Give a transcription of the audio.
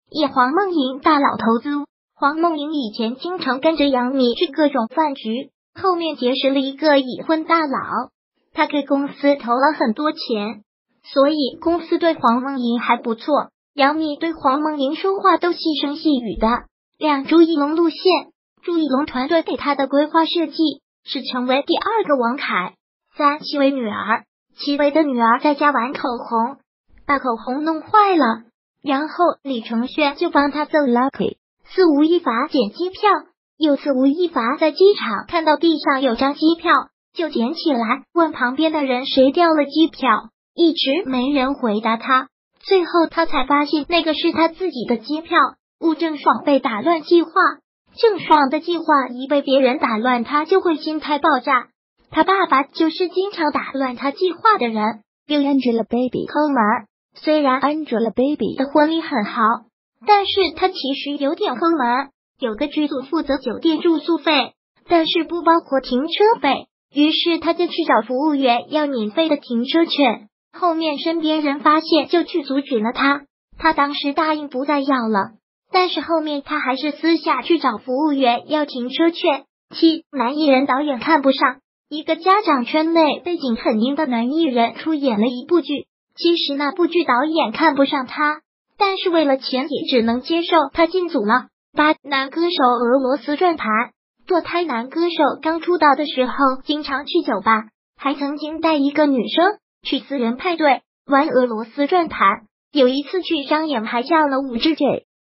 以黄梦莹大佬投资。黄梦莹以前经常跟着杨幂去各种饭局，后面结识了一个已婚大佬，他给公司投了很多钱，所以公司对黄梦莹还不错。杨幂对黄梦莹说话都细声细语的。两朱一龙路线，朱一龙团队给他的规划设计是成为第二个王凯。3戚薇女儿，戚薇的女儿在家玩口红，把口红弄坏了，然后李承铉就帮他揍 Lucky。4吴亦凡捡机票，有次吴亦凡在机场看到地上有张机票，就捡起来问旁边的人谁掉了机票，一直没人回答他，最后他才发现那个是他自己的机票。吴郑爽被打乱计划，郑爽的计划一被别人打乱，他就会心态爆炸，他爸爸就是经常打乱他计划的人。 用 Angelababy 抠门，虽然 Angelababy 的婚礼很好，但是他其实有点抠门。有个剧组负责酒店住宿费，但是不包括停车费，于是他就去找服务员要免费的停车券。后面身边人发现就去阻止了他，他当时答应不再要了，但是后面他还是私下去找服务员要停车券。7男艺人导演看不上一个家长圈内背景很硬的男艺人出演了一部剧，其实那部剧导演看不上他，但是为了钱也只能接受他进组了。8男歌手俄罗斯转盘，堕胎男歌手刚出道的时候经常去酒吧，还曾经带一个女生去私人派对玩俄罗斯转盘，有一次去商演还叫了5只 J。